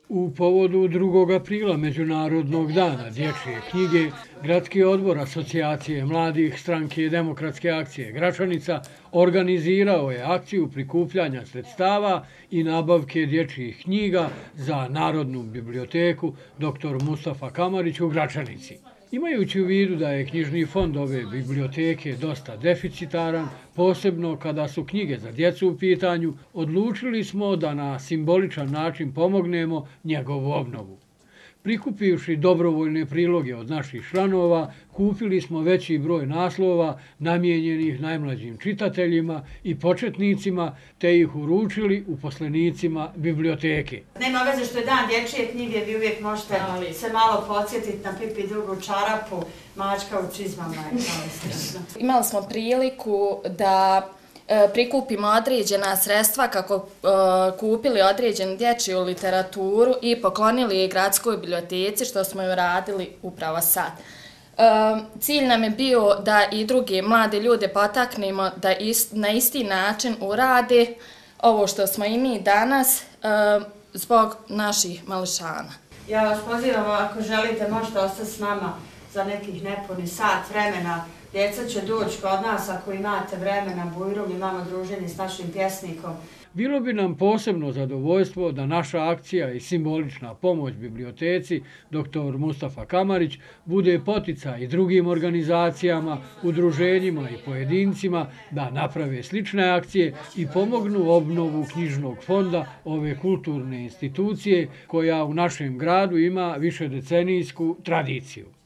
U povodu 2. aprila Međunarodnog dana dječje knjige, Gradski odbor Asocijacije mladih Stranke demokratske akcije Gračanica organizirao je akciju prikupljanja sredstava i nabavke dječjih knjiga za Narodnu biblioteku dr. Mustafa Kamarić u Gračanici. Imajući u vidu da je knjižni fond ove biblioteke dosta deficitaran, posebno kada su knjige za djecu u pitanju, odlučili smo da na simboličan način pomognemo njegovu obnovu. Prikupivši dobrovoljne priloge od naših članova, kupili smo veći broj naslova namijenjenih najmlađim čitateljima i početnicima, te ih uručili uposlenicima biblioteke. Nema veze što je dan dječje knjige, vi uvijek možete se malo podsjetiti na Pipi drugu čarapu, mačka u čizmama. Imali smo priliku da prikupimo određena sredstva kako kupili određenu dječju literaturu i poklonili je Gradskoj biblioteci, što smo ju radili upravo sad. Cilj nam je bio da i druge mlade ljude potaknemo da na isti način urade ovo što smo i mi danas zbog naših mališana. Ja vas pozivam, ako želite, možete ostati s nama za nekih nepuni sat vremena. Djeca će doći kod nas ako imate vremena, Bujrum, imamo druženje s našim pjesnikom. Bilo bi nam posebno zadovoljstvo da naša akcija i simbolična pomoć biblioteci dr. Mustafa Kamarić bude poticaj i drugim organizacijama, udruženjima i pojedincima da naprave slične akcije i pomognu obnovu knjižnog fonda ove kulturne institucije koja u našem gradu ima višedecenijsku tradiciju.